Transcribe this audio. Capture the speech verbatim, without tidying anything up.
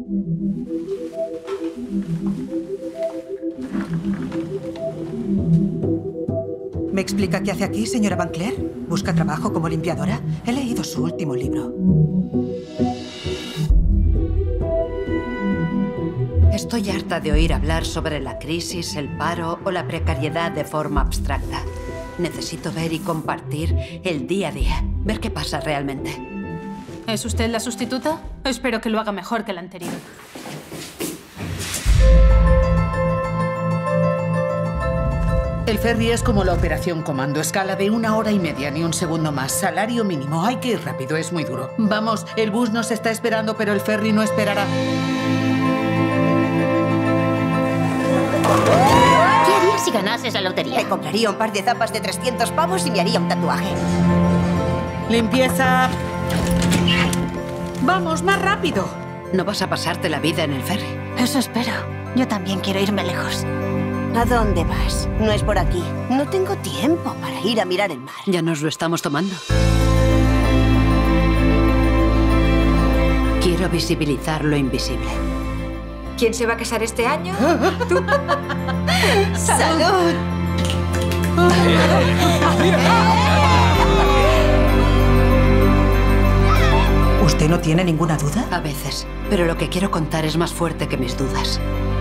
¿Me explica qué hace aquí, señora Van Clair? ¿Busca trabajo como limpiadora? He leído su último libro. Estoy harta de oír hablar sobre la crisis, el paro o la precariedad de forma abstracta. Necesito ver y compartir el día a día. Ver qué pasa realmente. ¿Es usted la sustituta? Espero que lo haga mejor que la anterior. El ferry es como la operación comando. Escala de una hora y media, ni un segundo más. Salario mínimo. Hay que ir rápido, es muy duro. Vamos, el bus nos está esperando, pero el ferry no esperará. ¿Qué harías si ganases la lotería? Me compraría un par de zapas de trescientos pavos y me haría un tatuaje. Limpieza. Vamos, más rápido. ¿No vas a pasarte la vida en el ferry? Eso espero. Yo también quiero irme lejos. ¿A dónde vas? No es por aquí. No tengo tiempo para ir a mirar el mar. Ya nos lo estamos tomando. Quiero visibilizar lo invisible. ¿Quién se va a casar este año? ¿Tú? ¡Salud! ¿Usted no tiene ninguna duda? A veces. Pero lo que quiero contar es más fuerte que mis dudas.